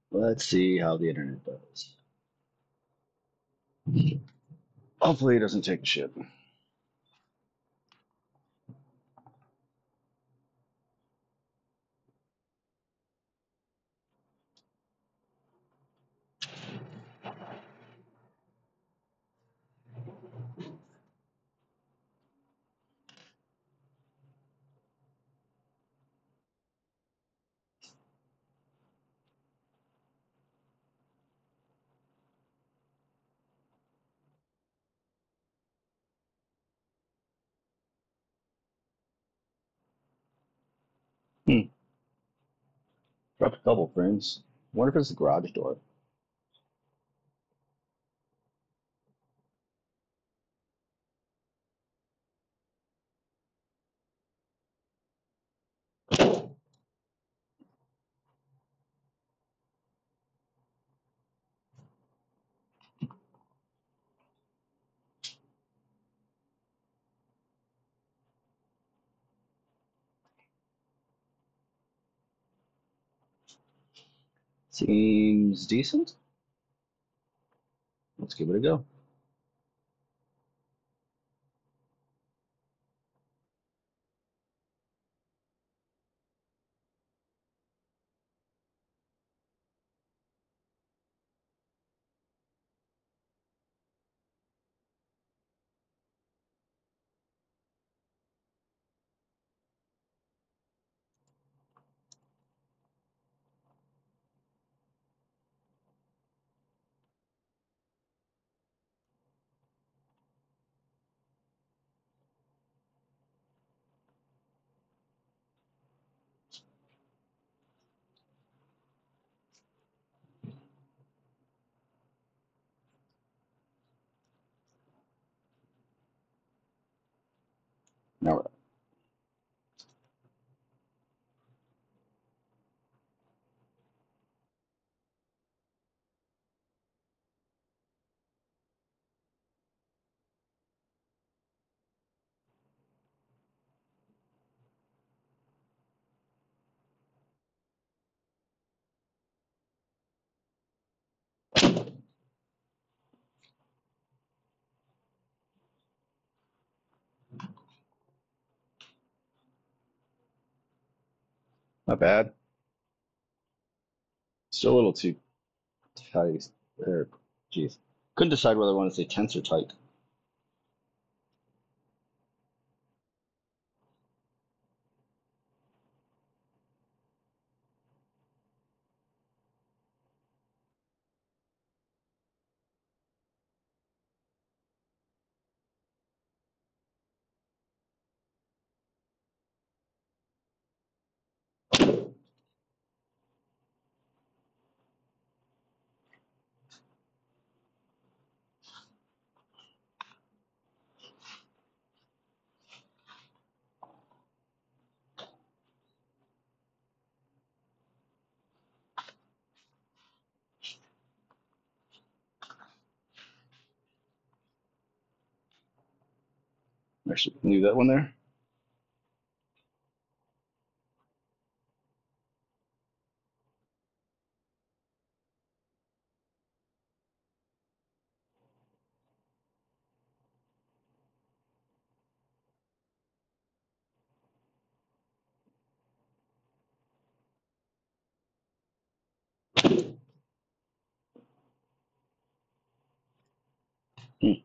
Let's see how the internet does. Hopefully it doesn't take a shit. Hmm. Dropped a couple frames. Wonder if it's the garage door. Seems decent. Let's give it a go. Now, not bad. Still a little too tight. Or, geez. Couldn't decide whether I want to say tense or tight. Actually, leave that one there. Hmm.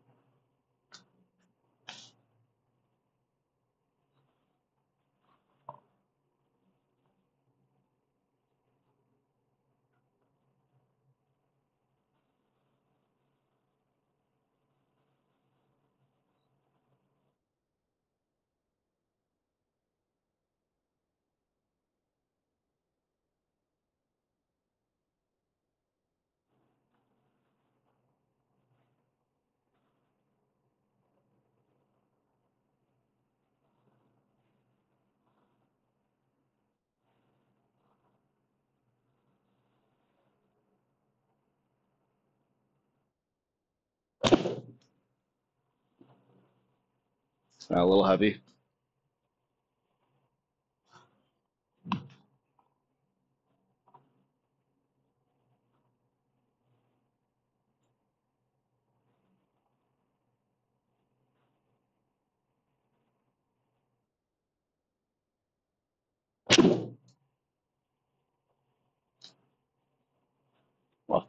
A little heavy.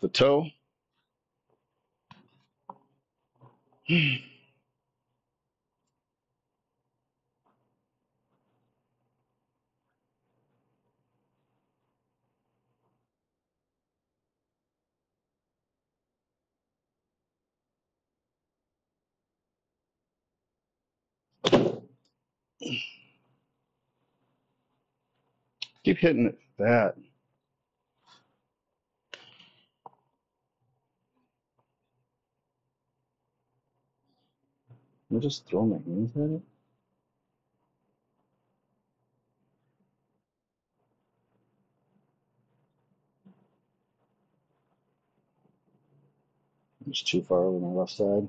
the toe. Keep hitting it that. I'm just throwing my hands at it. It's too far over my left side.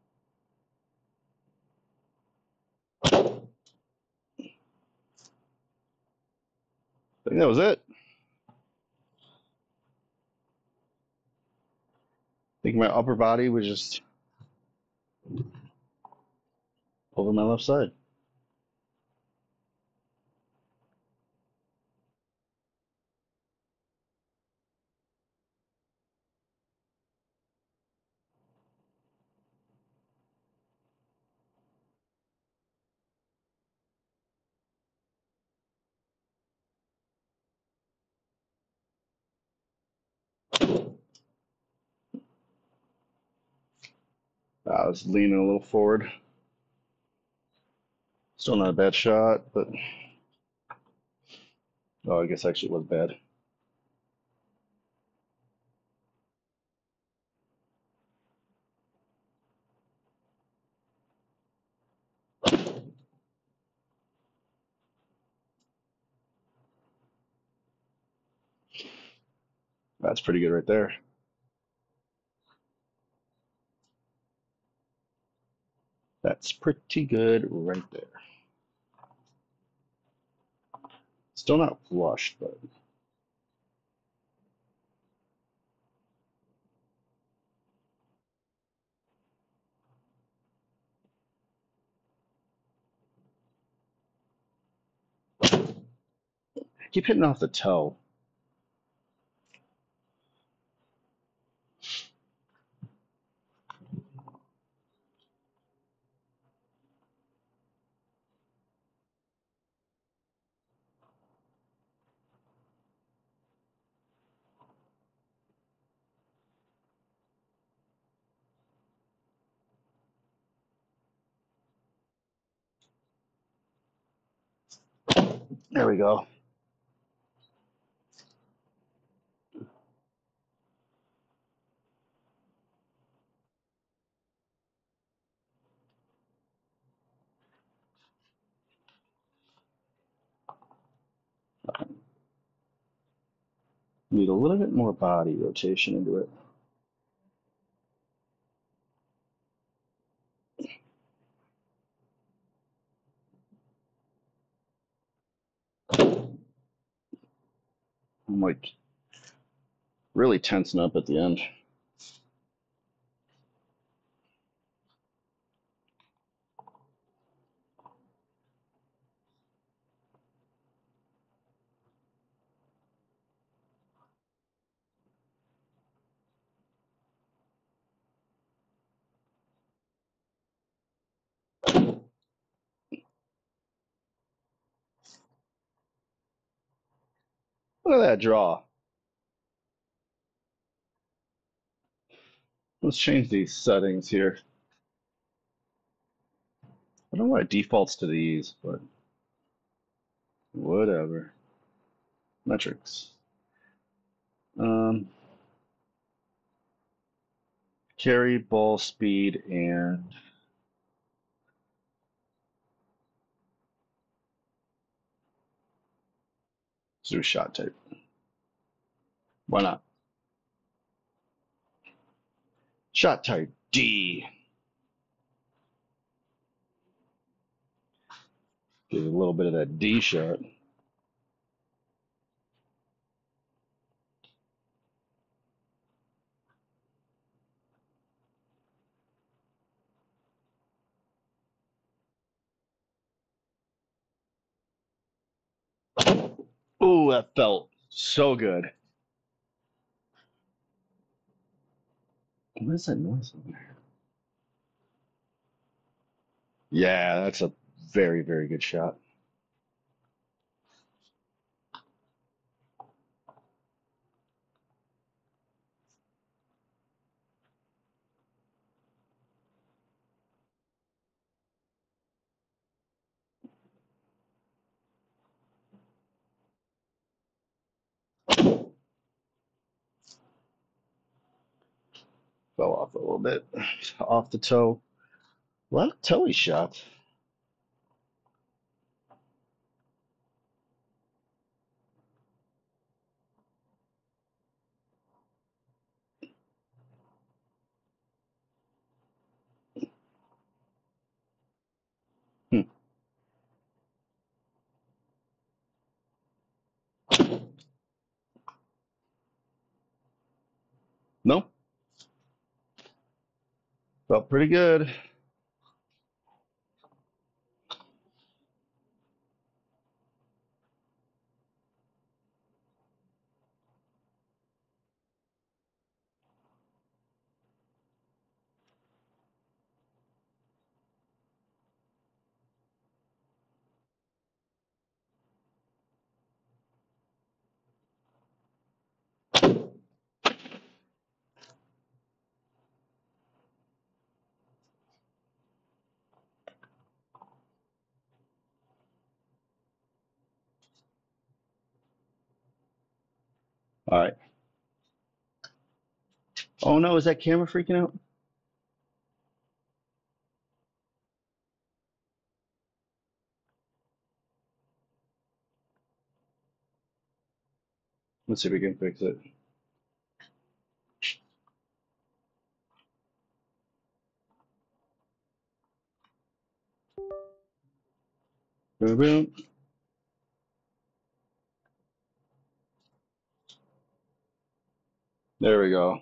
I think that was it. I think my upper body was just over my left side. I was leaning a little forward. Still not a bad shot, but oh, I guess actually it was bad. That's pretty good right there. That's pretty good right there. Still not flush, but I keep hitting off the toe. There we go. Need a little bit more body rotation into it. I'm like really tensing up at the end. Look at that draw. Let's change these settings here. I don't know why it defaults to these, but whatever. Metrics. Um, carry, ball speed, and let's do shot type. Why not? Shot type D. Give it a little bit of that D shot. Ooh, that felt so good. What is that noise over there? Yeah, that's a very, very good shot. Fell off a little bit. Off the toe. A lot of toey shots. Hmm. No, felt pretty good. All right. Oh no, is that camera freaking out? Let's see if we can fix it. Boom, boom. There we go.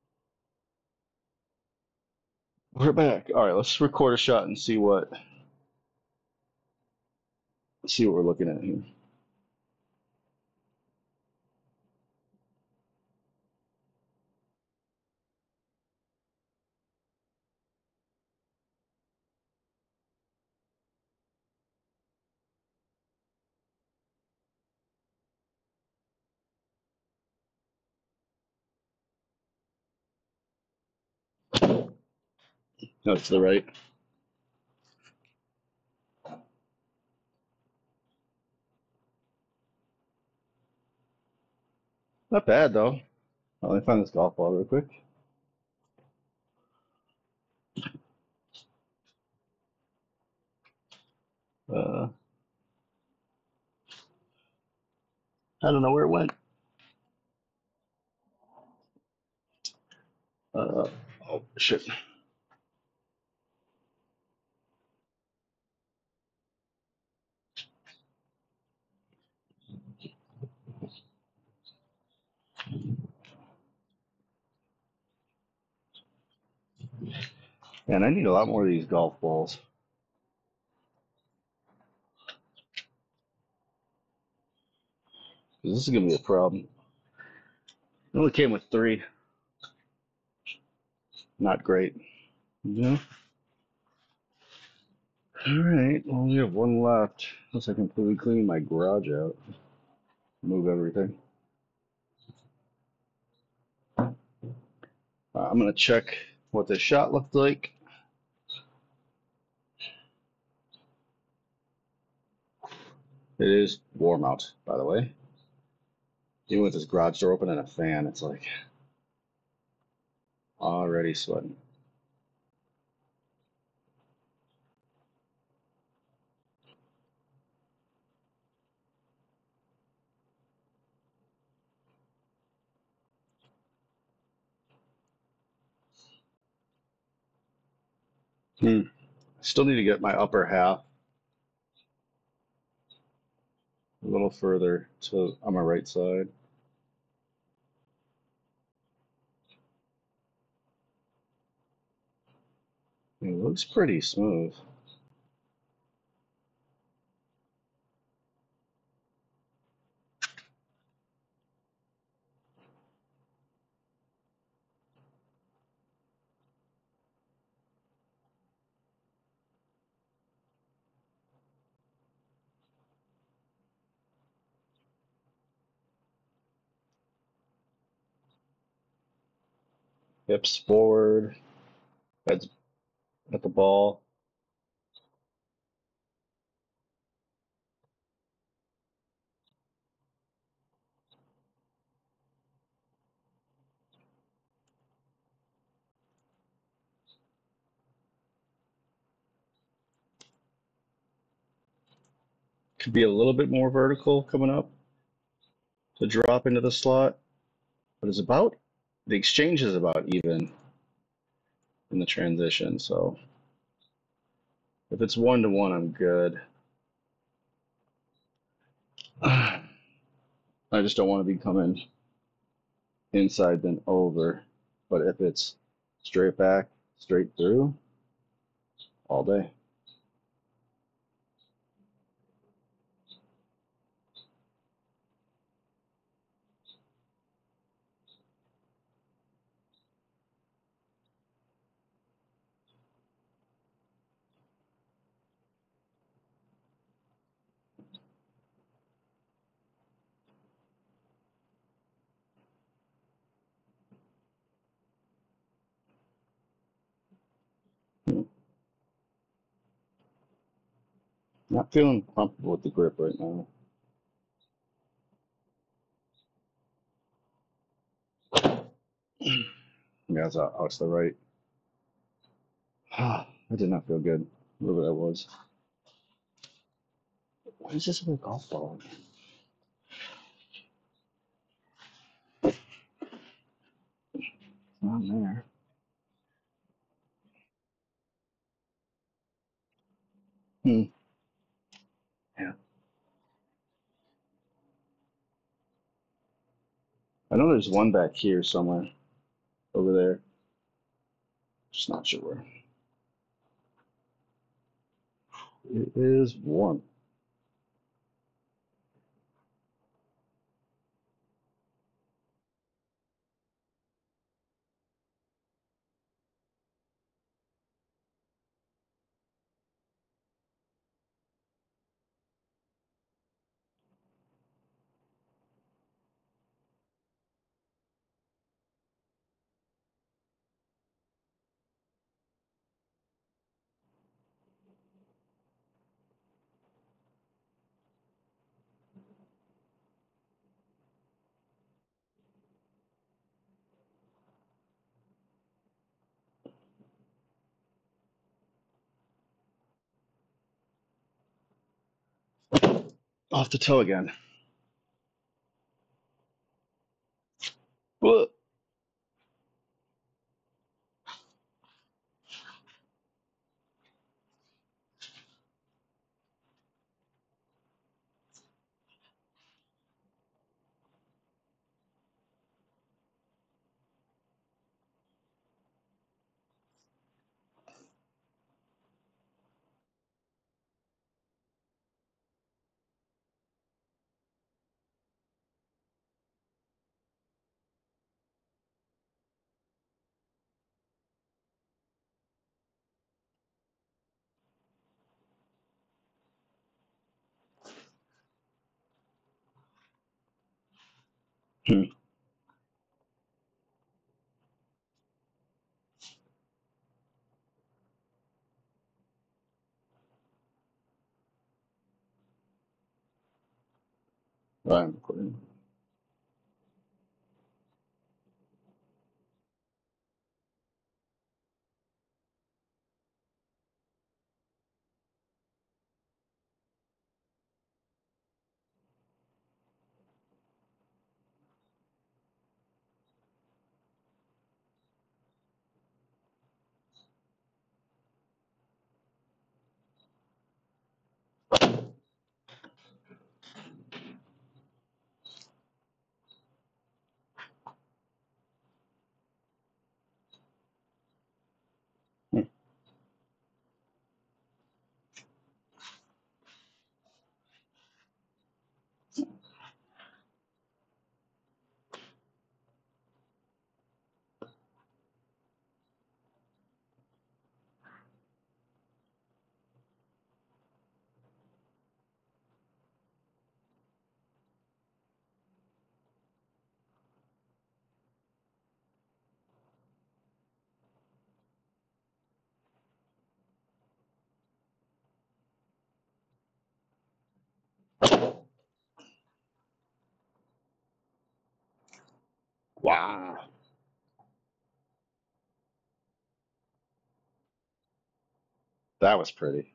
We're back. All right, let's record a shot and see what we're looking at here. No, it's the right. Not bad though. Let me find this golf ball real quick. Uh, I don't know where it went. Oh shit. Man, I need a lot more of these golf balls. This is gonna be a problem. It only came with three. Not great. Yeah. All right. Well, we have one left. Unless I completely clean my garage out, move everything. I'm gonna check what this shot looked like. It is warm out, by the way. Even with this garage door open and a fan, it's like already sweating. Hmm. Still need to get my upper half a little further to on my right side. It looks pretty smooth. Hips forward, heads at the ball. Could be a little bit more vertical coming up to drop into the slot, but it's about the exchange is about even in the transition. So if it's 1-to-1, I'm good. I just don't want to be coming inside then over. But if it's straight back, straight through, all day. Not feeling comfortable with the grip right now. Yeah, it's out to the right. That did not feel good, wherever that was. What is this with a golf ball? It's not there. Hmm. Yeah. I know there's one back here somewhere. Over there. Just not sure where. It is warm. Off the toe again. Whoa. Hmm. I'm recording. Wow. That was pretty.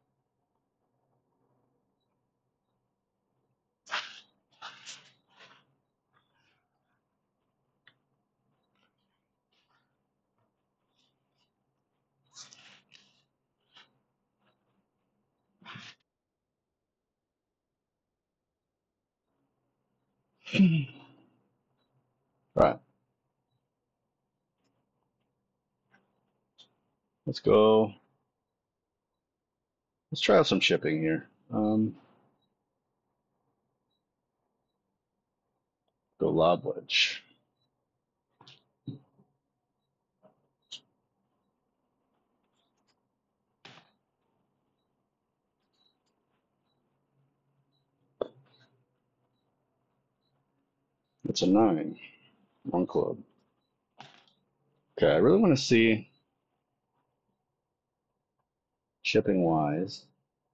All right, let's go. Let's try out some shipping here. Go lob wedge. It's a 9. One club. Okay, I really want to see shipping wise.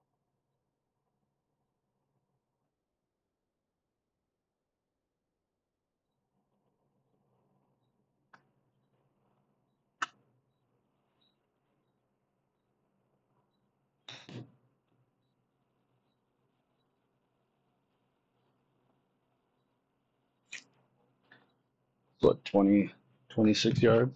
What, 20, 26 yards?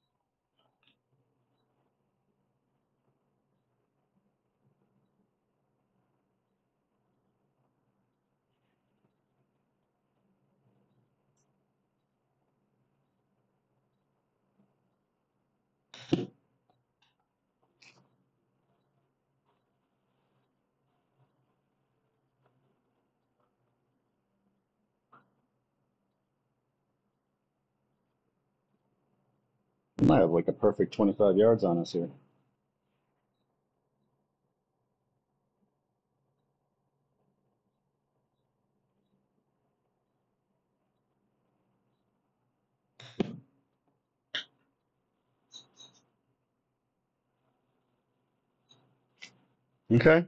We might have like a perfect 25 yards on us here. Okay.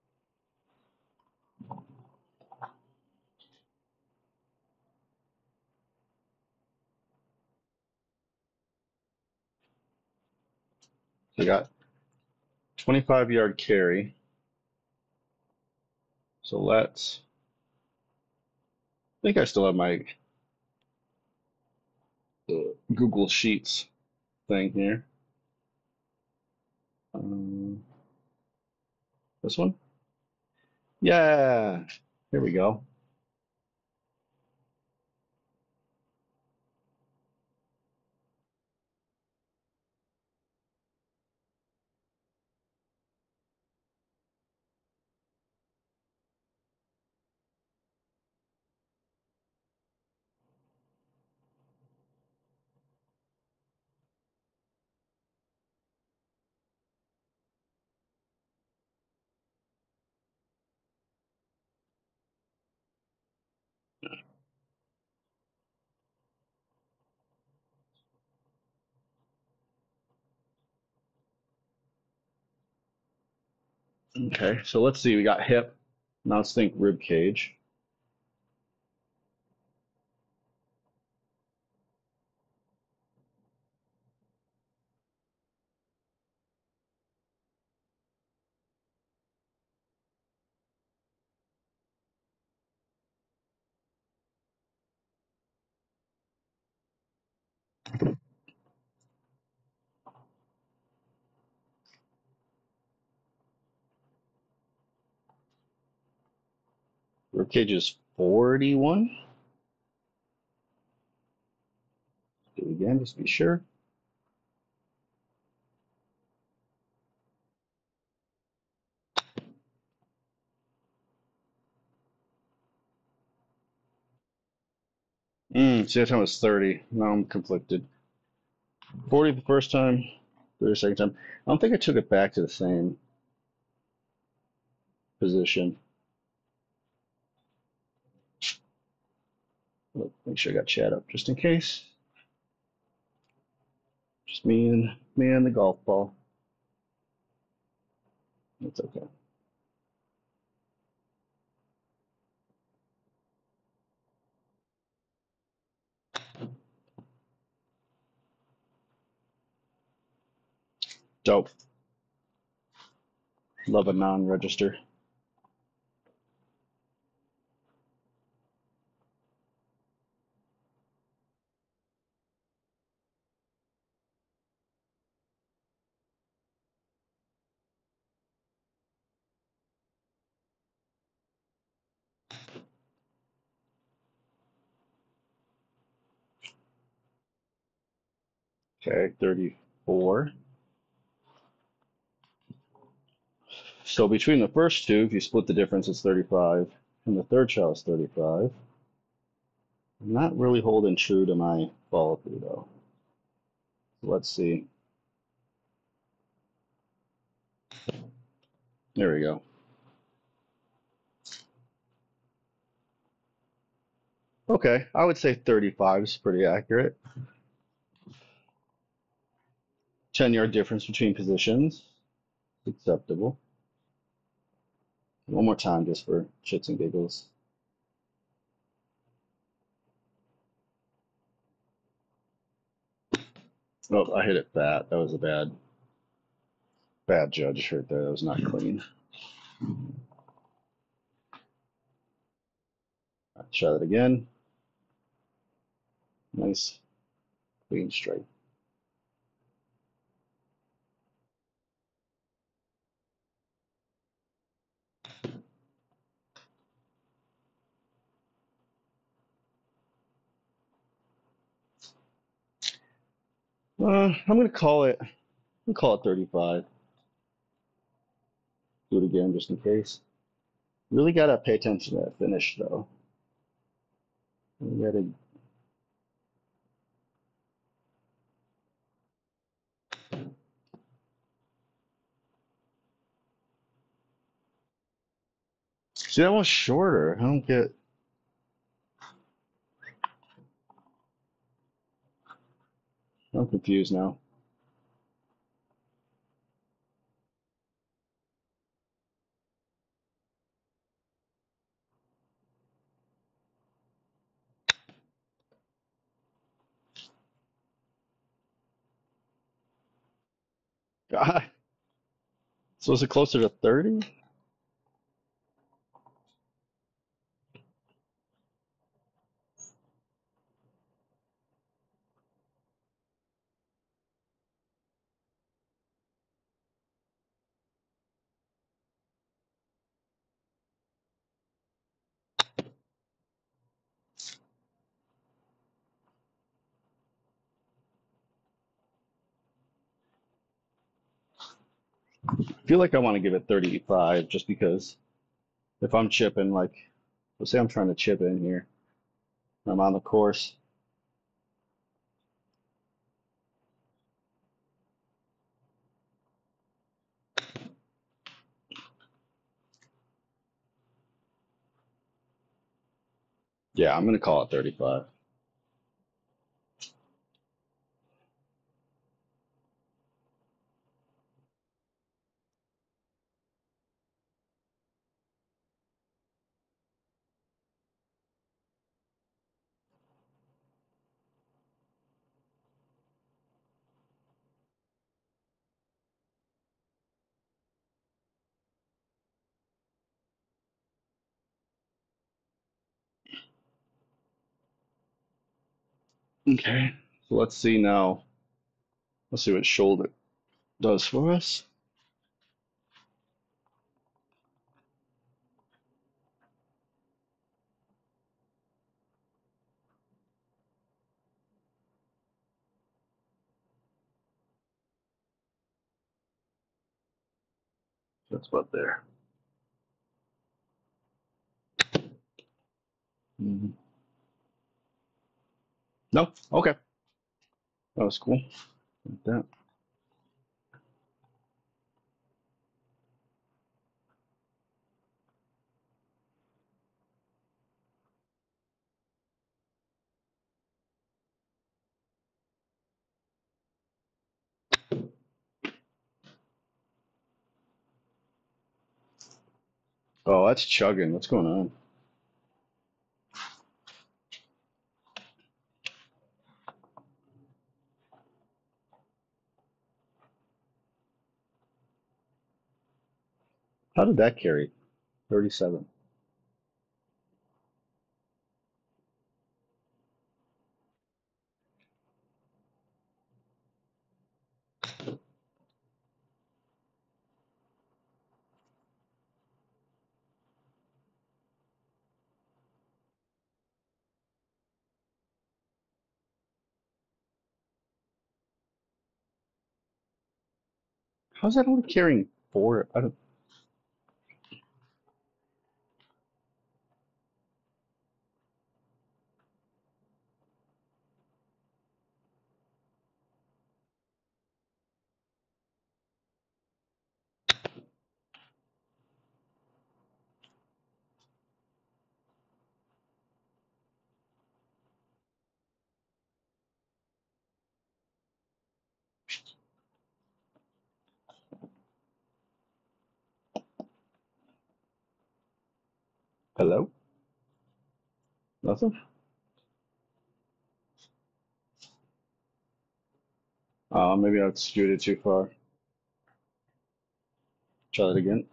We got 25-yard carry. So let's, I think I still have my Google Sheets thing here. Um, this one? Yeah. Here we go. Okay, so let's see. We got hip. Now let's think rib cage. Rib cage is 41. Do it again, just to be sure. See, that time was 30. Now I'm conflicted. 40 the first time, 30 the second time. I don't think I took it back to the same position. But make sure I got chat up just in case. Just me and the golf ball. That's okay. Dope. Love a non-register. Okay, 34. So between the first two, if you split the difference, it's 35, and the third shot is 35. I'm not really holding true to my follow through though. Let's see. There we go. Okay, I would say 35 is pretty accurate. 10-yard difference between positions. Acceptable. One more time just for shits and giggles. Oh, I hit it fat. That was a bad judge right there. That was not clean. Right, try that again. Nice clean straight. I'm gonna call it. I'm gonna call it 35. Do it again just in case. Really gotta pay attention to that finish though. You gotta. See, that one's shorter. I don't get. I'm confused now. God. So is it closer to 30? I feel like I want to give it 35 just because if I'm chipping, like, let's say I'm trying to chip in here, I'm on the course. Yeah, I'm gonna call it 35. Okay, so let's see now. Let's see what shoulder does for us. That's about there. Mhm. No, okay, that was cool. Like that. Oh, that's chugging. What's going on? How did that carry? 37. How's that only carrying four? I don't. 'Hello? Nothing? Maybe I skewed it too far. Try that again.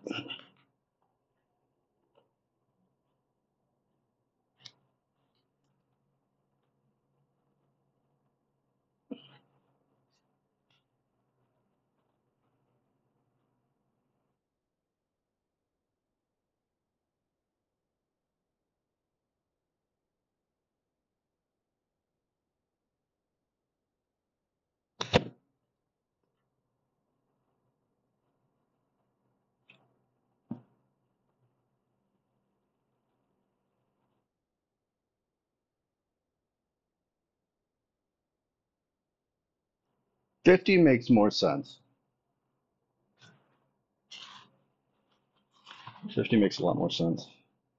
50 makes more sense. 50 makes a lot more sense.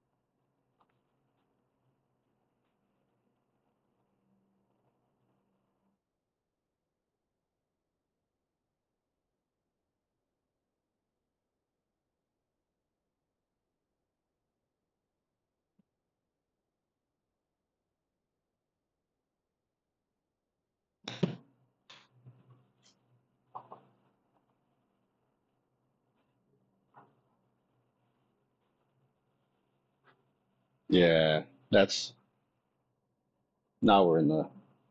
Yeah, that's now we're in the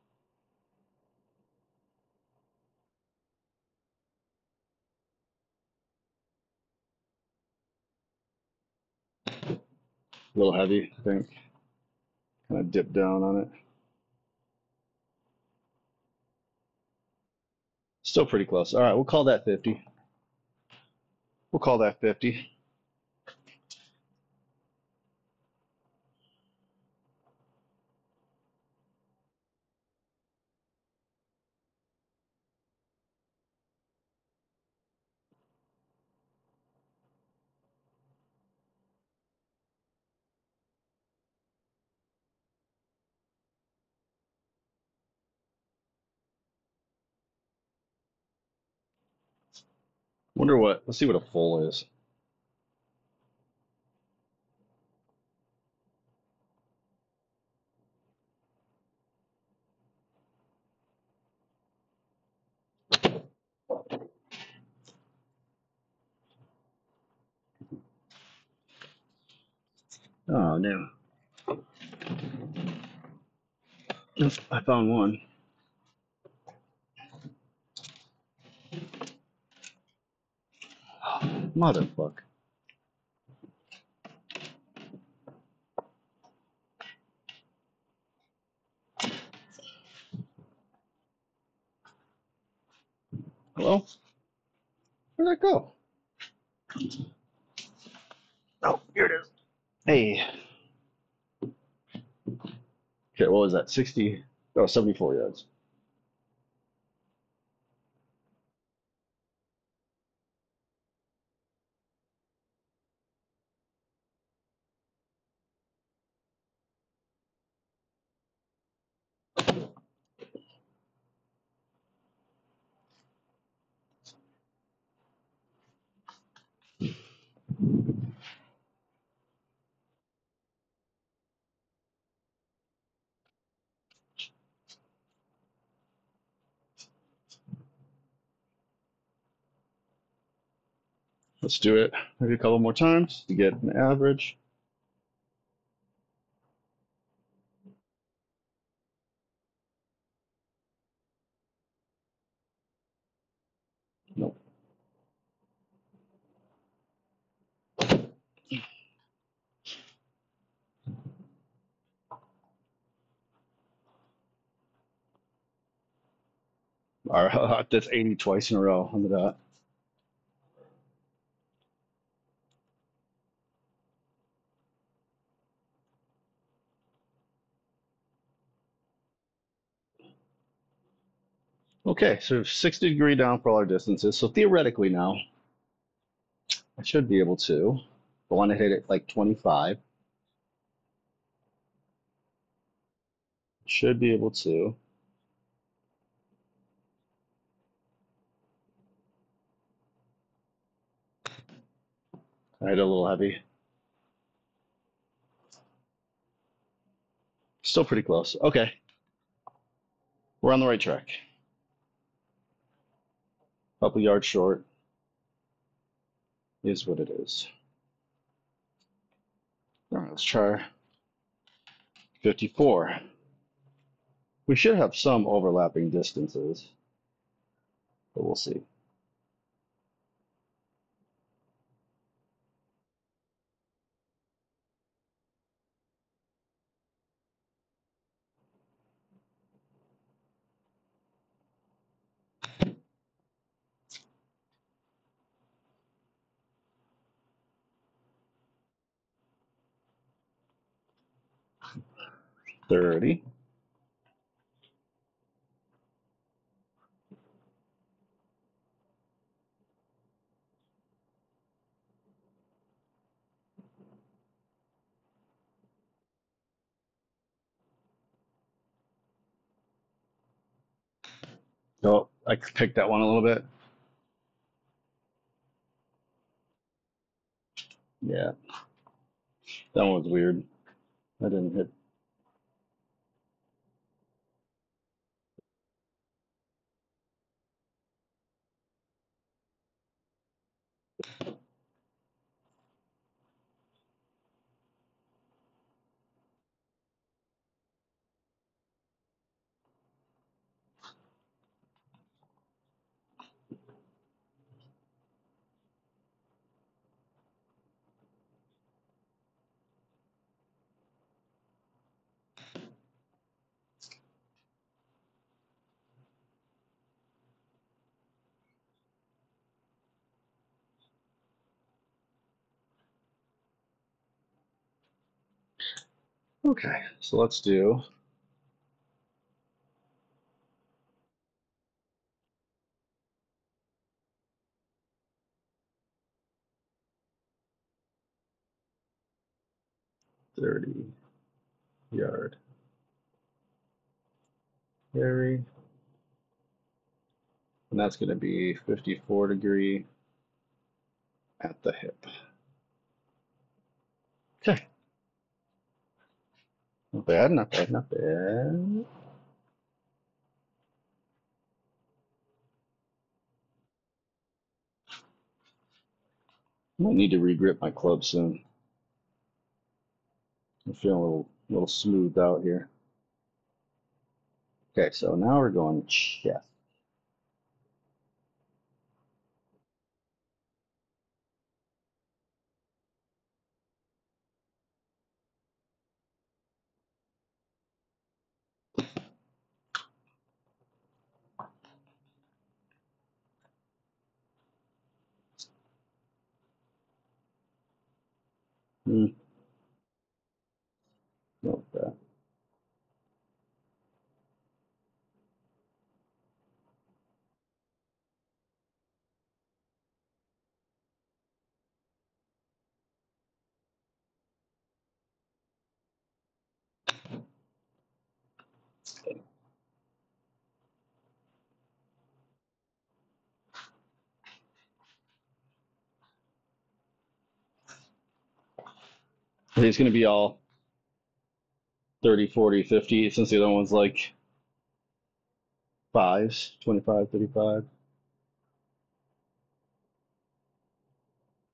little heavy, I think. Kind of dip down on it. Still pretty close. All right, we'll call that 50. We'll call that 50. Wonder what, let's see what a full is. Oh, no. I found one. Motherfucker. Hello? Where'd that go? Oh, here it is. Hey. Okay, what was that? 60? Oh, 74 yards. Let's do it maybe a couple more times to get an average. Nope. All right, that's 80 twice in a row on the dot. Okay, so 60-degree down for all our distances. So theoretically now, I should be able to. I want to hit it like 25. Should be able to. I hit a little heavy. Still pretty close. Okay, we're on the right track. Couple yards short is what it is. All right, let's try 54. We should have some overlapping distances, but we'll see. $30. Oh, I picked that one a little bit. Yeah, that one was weird. I didn't hit. Okay, so let's do 30-yard carry, and that's going to be 54-degree at the hip. Okay, not bad, not bad, not bad. I might need to regrip my club soon. I'm feeling a little smoothed out here. Okay, so now we're going chest. Hmm, not bad. I think it's going to be all 30, 40, 50, since the other one's like fives, 25, 35.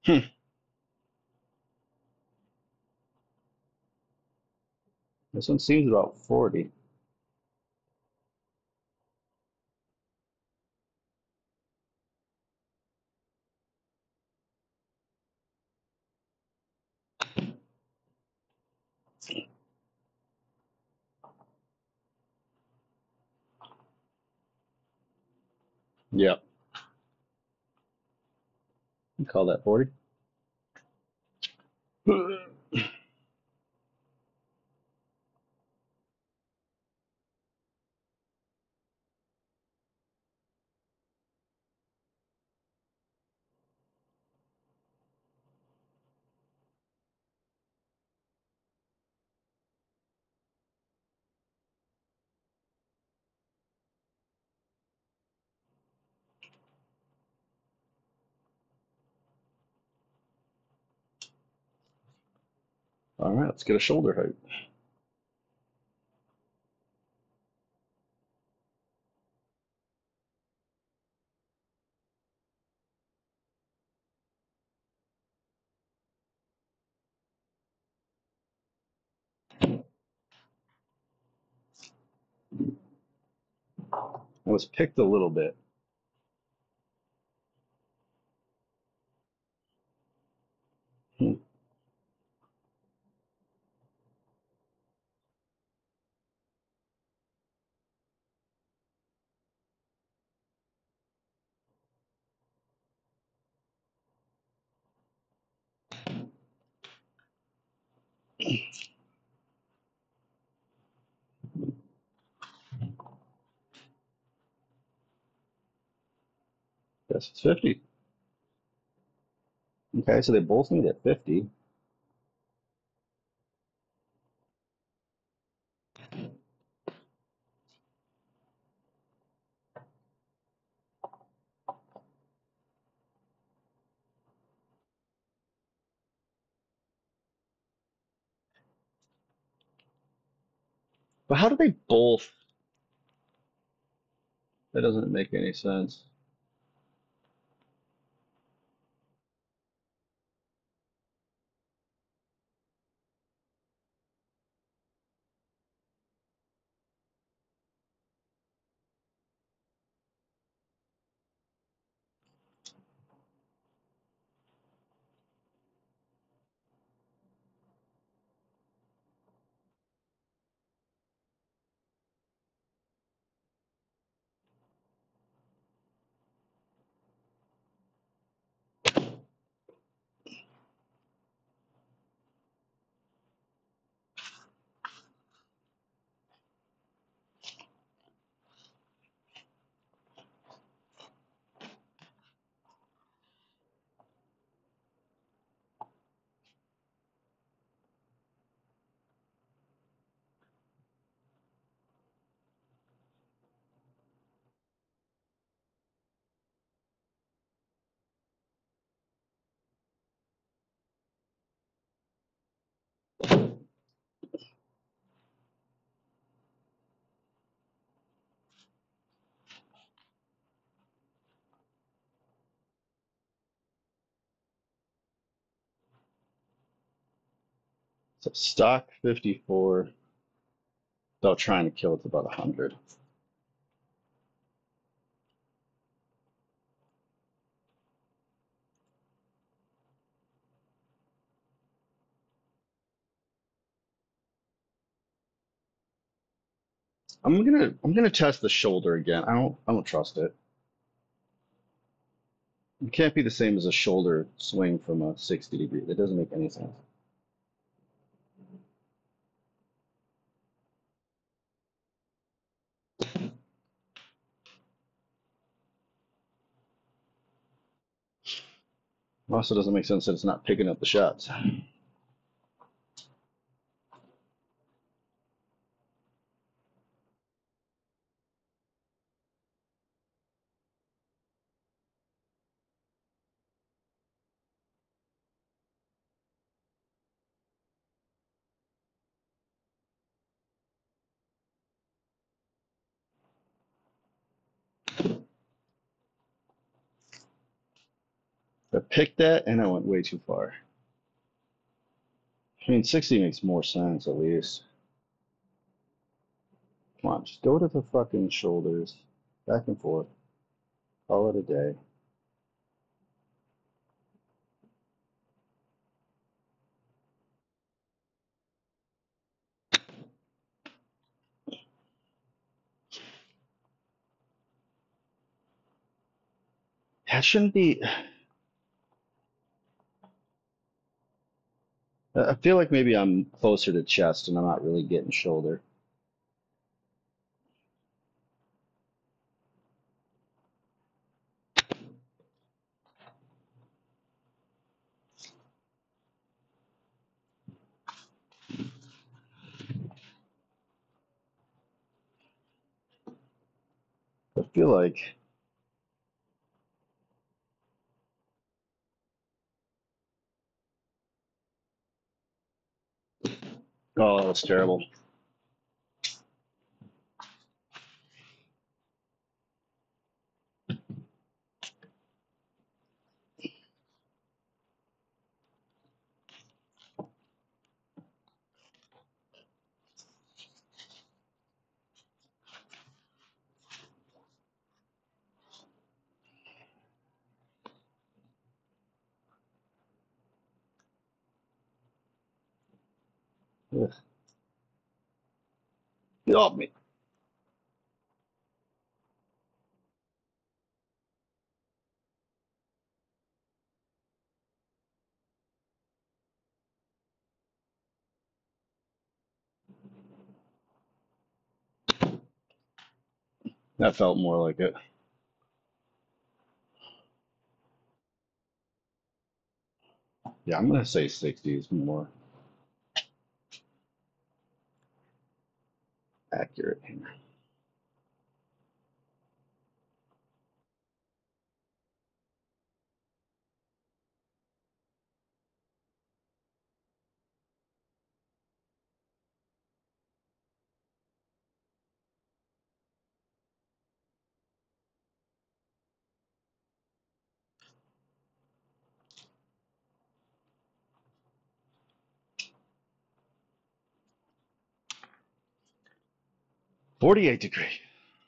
Hmm. This one seems about 40. Yep. You call that 40? All right, let's get a shoulder height. I was picked a little bit. Hmm. Guess it's 50. Okay, so they both meet at 50. But how do they both? That doesn't make any sense. So stock 54, without trying to kill, it's about 100. I'm gonna test the shoulder again. I don't trust it. It can't be the same as a shoulder swing from a 60 degree. That doesn't make any sense. It also doesn't make sense that it's not picking up the shots. I picked that and I went way too far. I mean, 60 makes more sense at least. Come on, just go to the fucking shoulders. Back and forth. Call it a day. That shouldn't be. I feel like maybe I'm closer to chest and I'm not really getting shoulder. I feel like. Oh, that was terrible. Ugh. Get off me. That felt more like it. Yeah, I'm going to say 60 is more accurate here. .48 degree.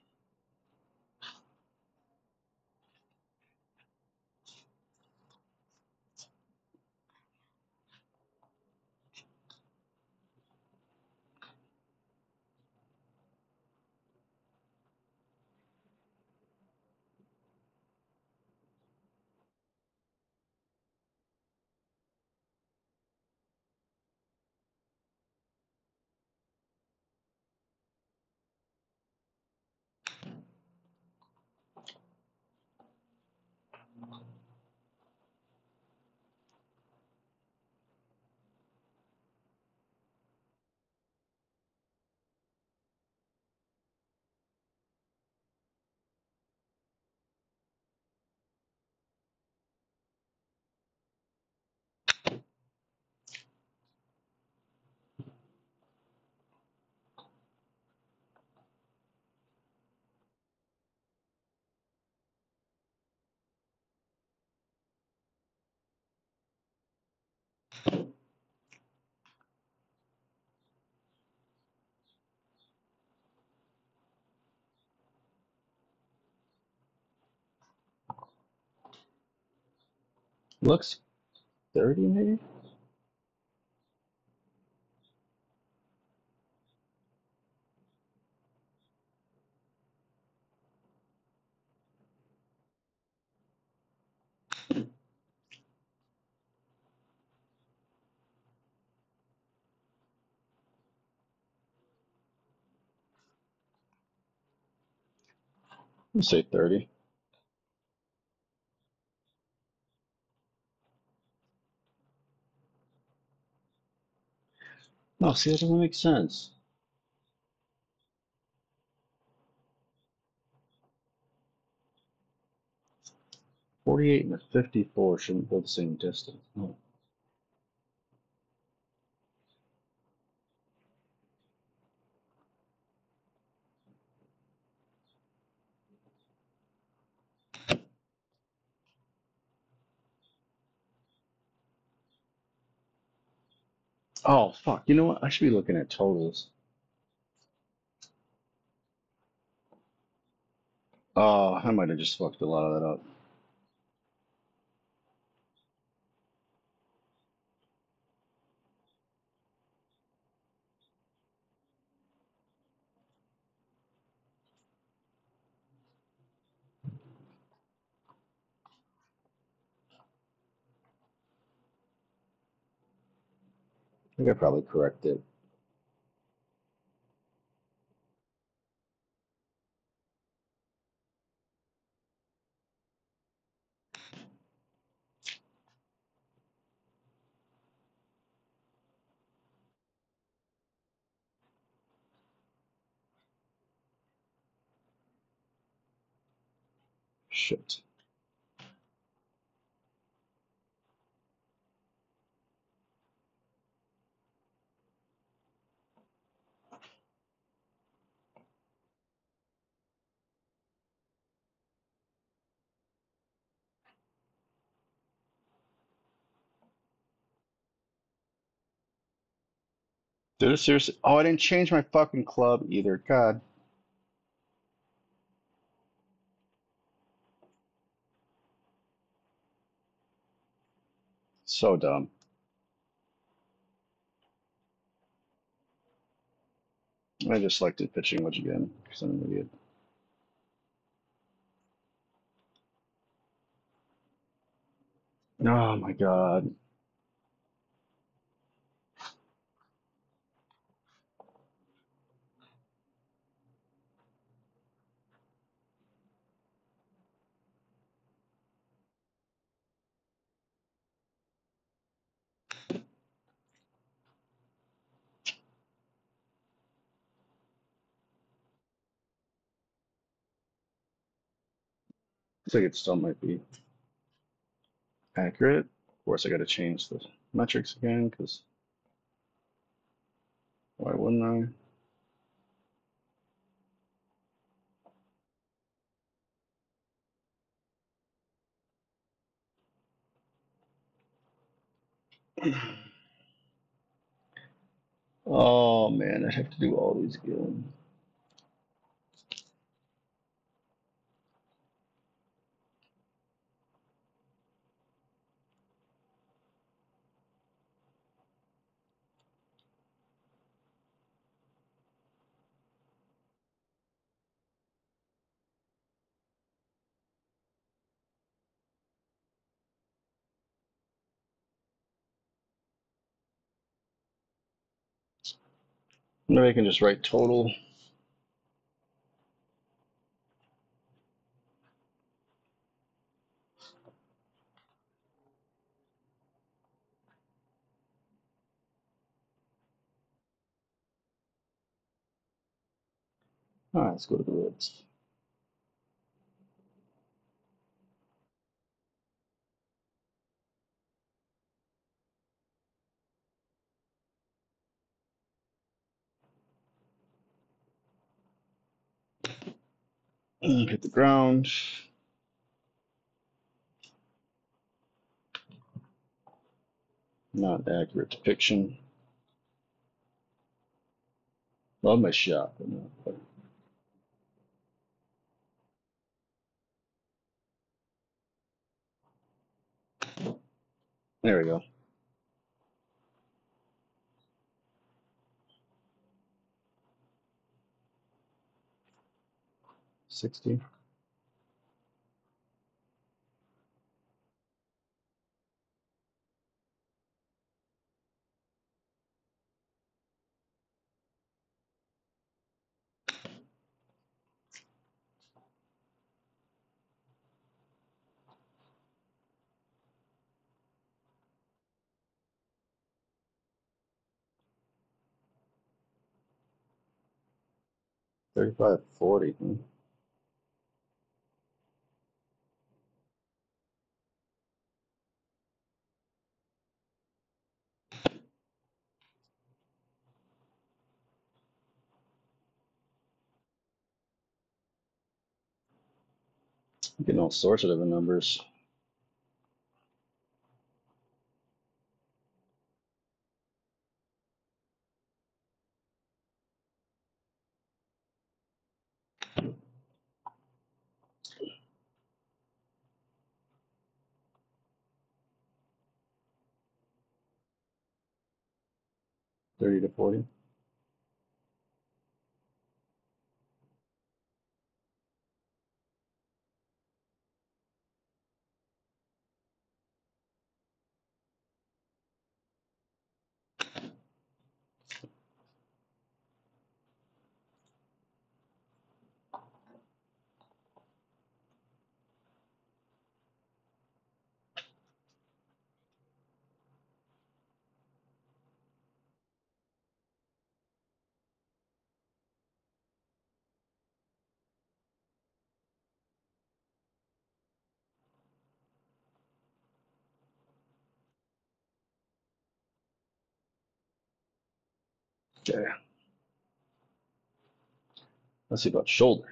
Looks 30 maybe? Let me say 30. No, see, that doesn't make sense. 48 and a 54 shouldn't go the same distance. No. Oh, fuck. You know what? I should be looking at totals. Oh, I might have just fucked a lot of that up. I think I probably corrected. Shit. Dude, seriously. Oh, I didn't change my fucking club either. God. So dumb. I just selected pitching wedge again because I'm an idiot. Oh my god. Looks like it still might be accurate. Of course, I got to change the metrics again because why wouldn't I? Oh man, I have to do all these again. Maybe I can just write total. All right, let's go to the ribs. Hit the ground. Not accurate depiction. Love my shot, but no. There we go. 60. 35, 40. Getting all sorts of different numbers. 30 to 40. Okay. Let's see about shoulder.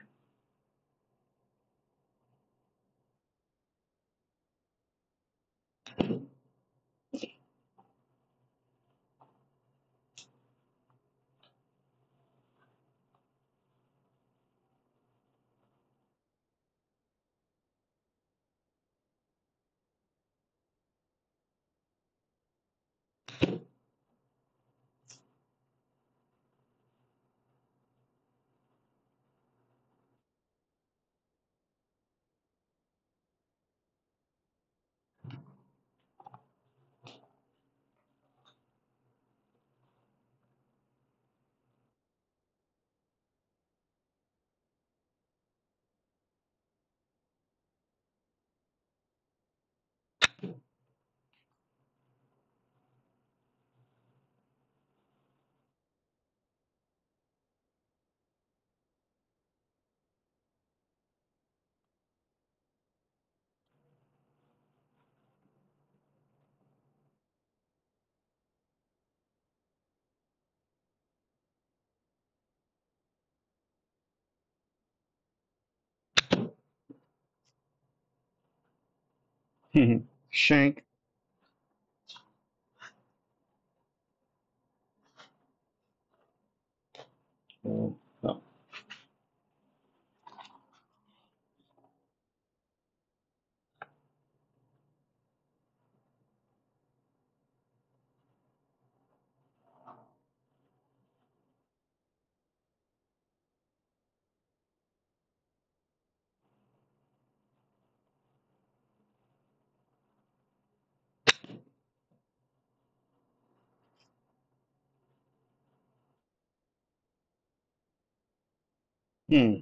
Shank. Oh. Hmm.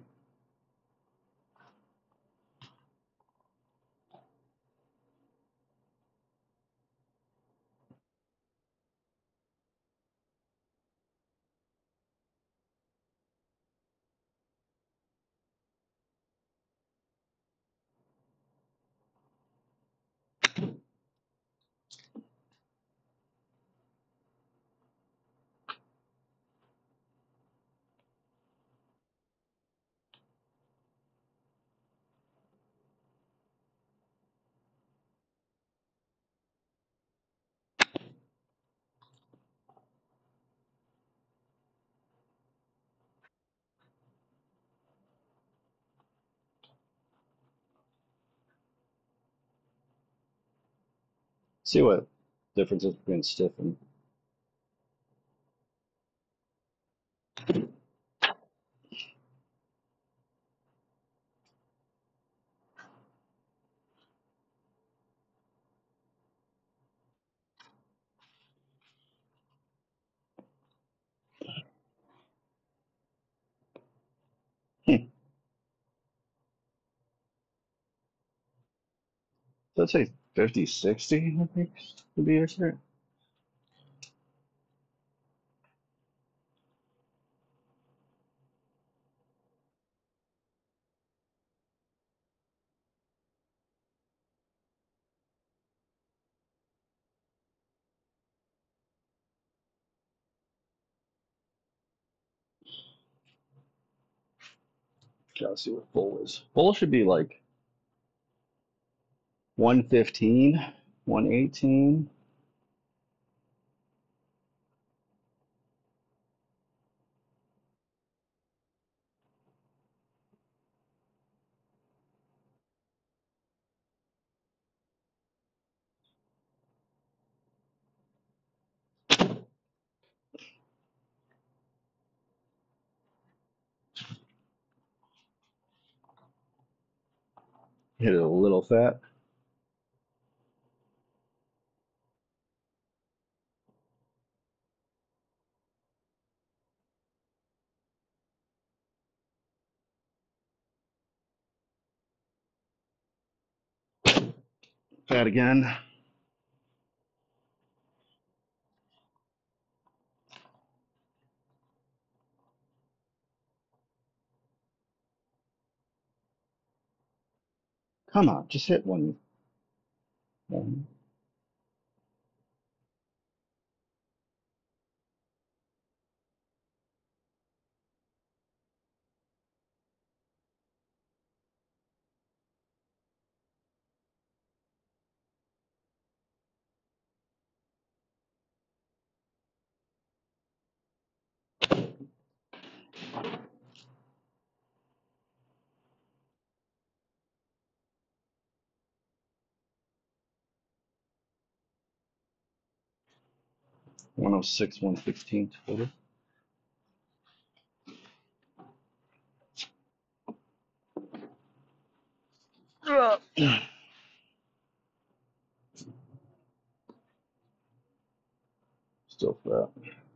See what differences between stiff and. Hmm. Let's say 50, 60, I think would be accurate. Gotta see what full is. Full should be like 115, 118. Hit it a little fat. Fat again. Come on, just hit one. One. 106, 116 total. Still fat.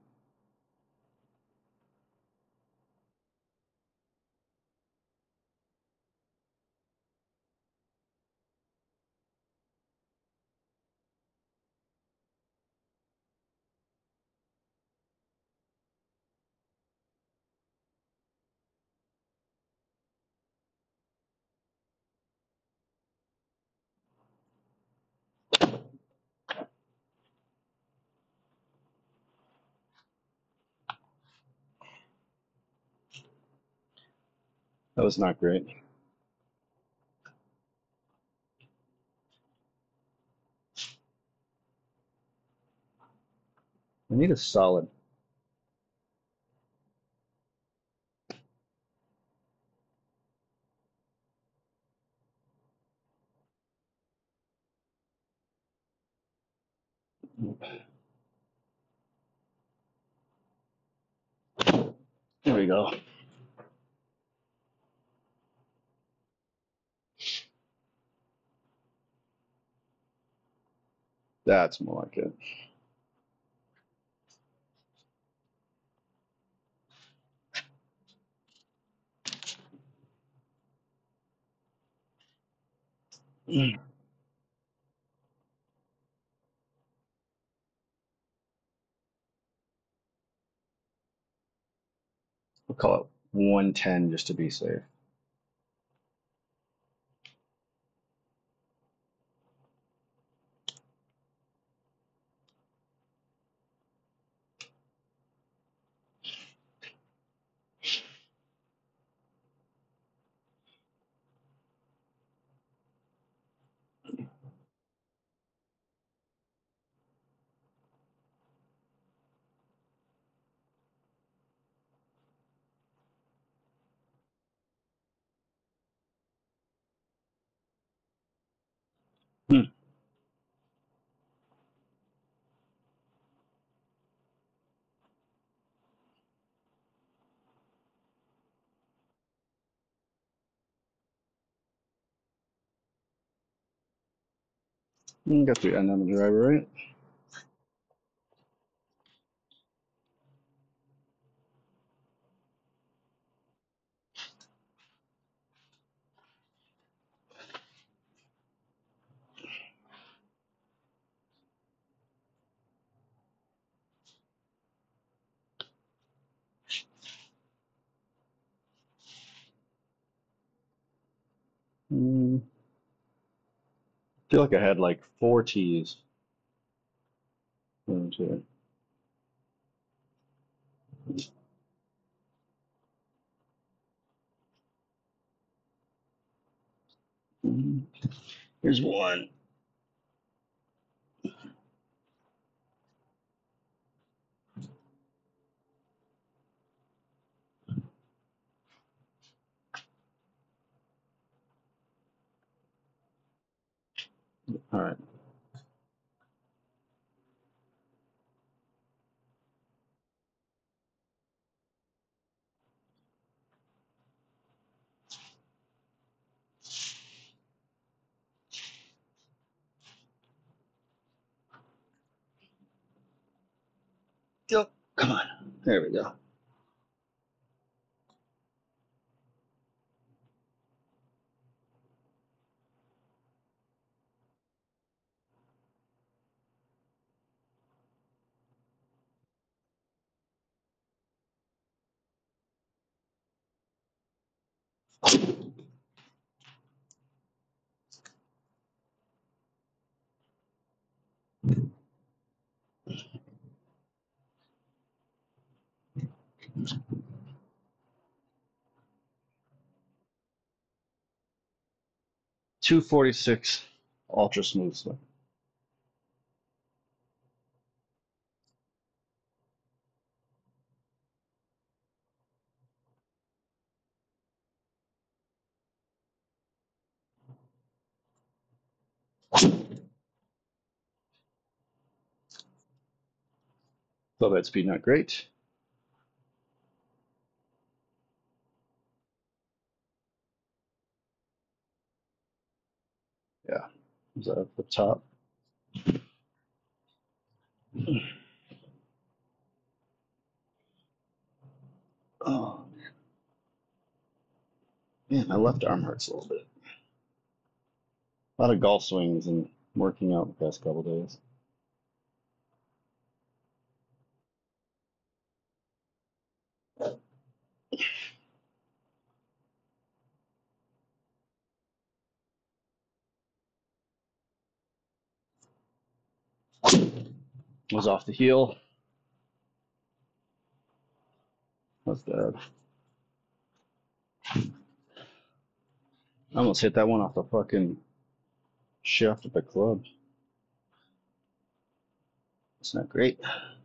That was not great. I need a solid. There we go. That's more like it. We'll call it 110 just to be safe. Hmm. Got the end on the driver, right? I feel like I had like 4 T's. Into it. Here's one. All right. Go. Come on. There we go. .246 ultra smooth swing. Club head speed not great. Yeah, is that up the top? Oh man, my left arm hurts a little bit. A lot of golf swings and working out the past couple days. Was off the heel. That's bad. I almost hit that one off the fucking shaft of the club. It's not great.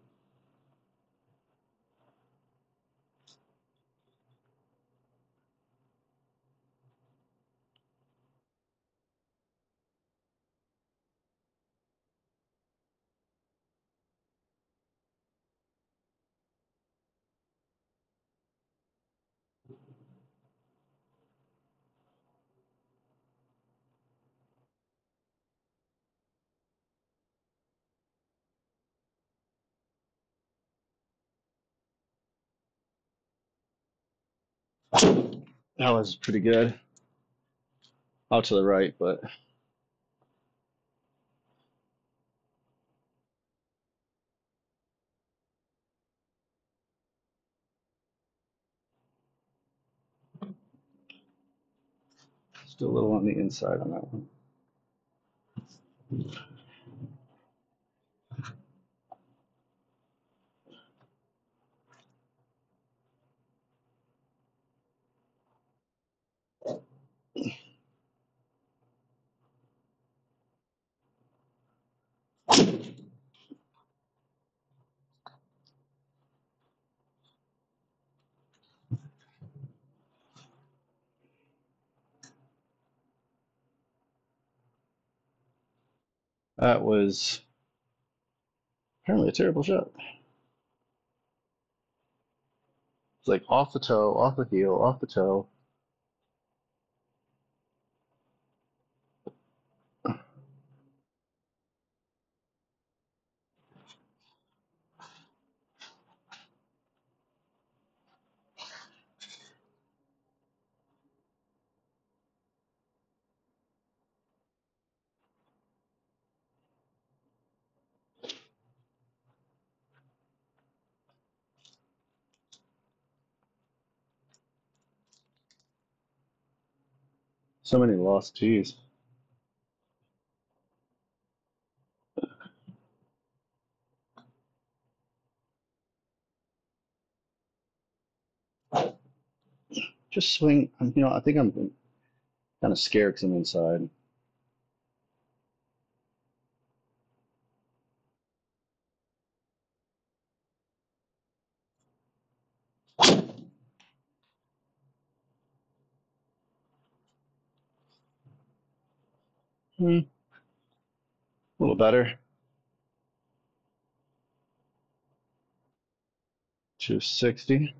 That was pretty good. Out to the right, but still a little on the inside on that one. That was apparently a terrible shot. It's like off the toe, off the heel, off the toe. So many lost tees. Just swing. I think I'm kind of scared because I'm inside. A little better. 260.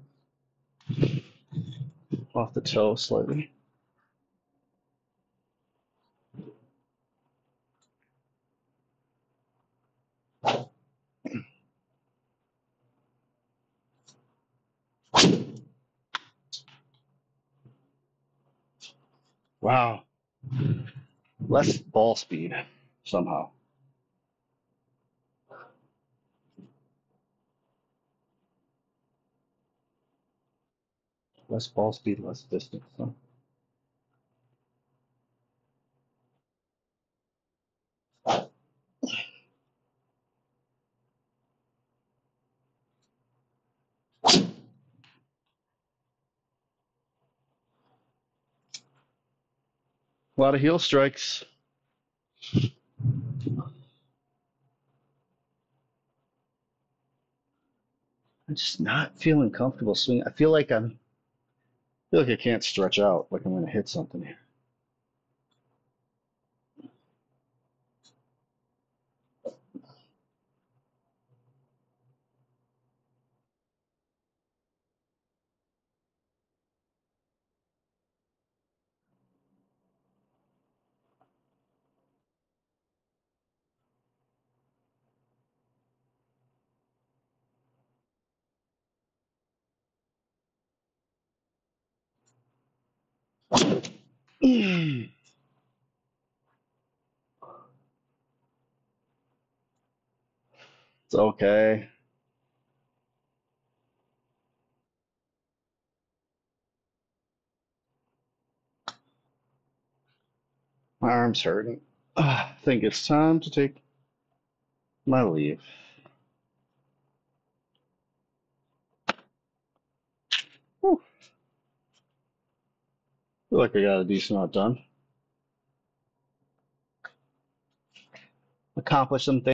Off the toe slightly. Wow. Less ball speed somehow. Less ball speed, less distance. Huh? A lot of heel strikes. I'm just not feeling comfortable swinging. I feel like I can't stretch out, like I'm going to hit something here. It's okay. My arm's hurting. I think it's time to take my leave. Whew. Feel like I got a decent amount done. Accomplished some things.